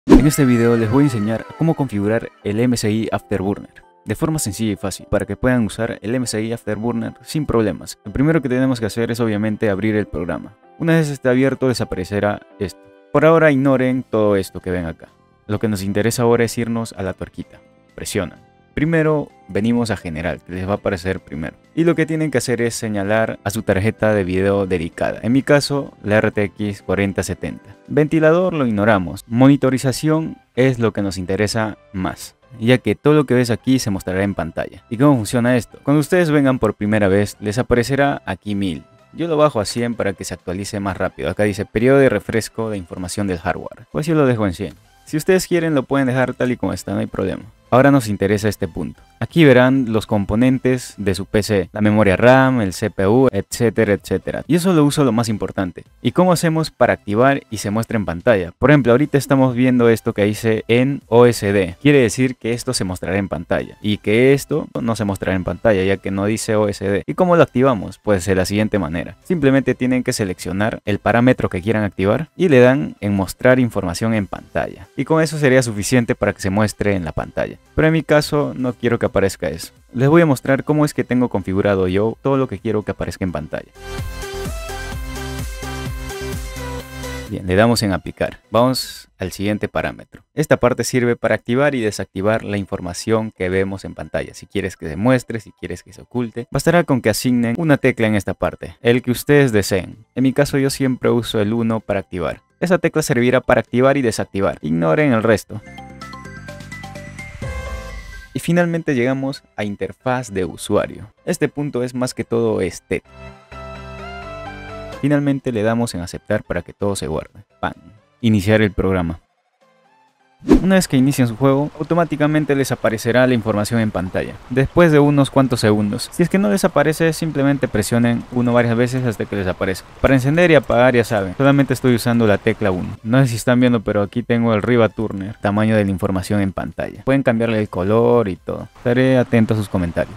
En este video les voy a enseñar cómo configurar el MSI Afterburner de forma sencilla y fácil para que puedan usar el MSI Afterburner sin problemas. Lo primero que tenemos que hacer es obviamente abrir el programa. Una vez esté abierto desaparecerá esto. Por ahora ignoren todo esto que ven acá. Lo que nos interesa ahora es irnos a la tuerquita. Presionan. Primero venimos a general, que les va a aparecer primero. Y lo que tienen que hacer es señalar a su tarjeta de video dedicada. En mi caso, la RTX 4070. Ventilador lo ignoramos. Monitorización es lo que nos interesa más, ya que todo lo que ves aquí se mostrará en pantalla. ¿Y cómo funciona esto? Cuando ustedes vengan por primera vez, les aparecerá aquí 1000. Yo lo bajo a 100 para que se actualice más rápido. Acá dice periodo de refresco de información del hardware. Pues yo lo dejo en 100. Si ustedes quieren lo pueden dejar tal y como está, no hay problema. Ahora nos interesa este punto. Aquí verán los componentes de su PC, la memoria RAM, el CPU, etcétera, etcétera. Y eso lo uso lo más importante. ¿Y cómo hacemos para activar y se muestre en pantalla? Por ejemplo, ahorita estamos viendo esto que dice en OSD. Quiere decir que esto se mostrará en pantalla y que esto no se mostrará en pantalla ya que no dice OSD. ¿Y cómo lo activamos? Pues de la siguiente manera. Simplemente tienen que seleccionar el parámetro que quieran activar y le dan en mostrar información en pantalla. Y con eso sería suficiente para que se muestre en la pantalla. Pero en mi caso no quiero que aparezca eso. Les voy a mostrar cómo es que tengo configurado yo todo lo que quiero que aparezca en pantalla. Bien, le damos en aplicar. Vamos al siguiente parámetro. Esta parte sirve para activar y desactivar la información que vemos en pantalla. Si quieres que se muestre, si quieres que se oculte, bastará con que asignen una tecla en esta parte, el que ustedes deseen. En mi caso yo siempre uso el 1 para activar. Esa tecla servirá para activar y desactivar. Ignoren el resto. Y finalmente llegamos a interfaz de usuario. Este punto es más que todo estético. Finalmente le damos en aceptar para que todo se guarde. ¡Pam! Iniciar el programa. Una vez que inician su juego, automáticamente les aparecerá la información en pantalla, después de unos cuantos segundos. Si es que no les aparece, simplemente presionen 1 varias veces hasta que les aparezca. Para encender y apagar ya saben, solamente estoy usando la tecla 1. No sé si están viendo, pero aquí tengo el Riva Turner, tamaño de la información en pantalla. Pueden cambiarle el color y todo. Estaré atento a sus comentarios.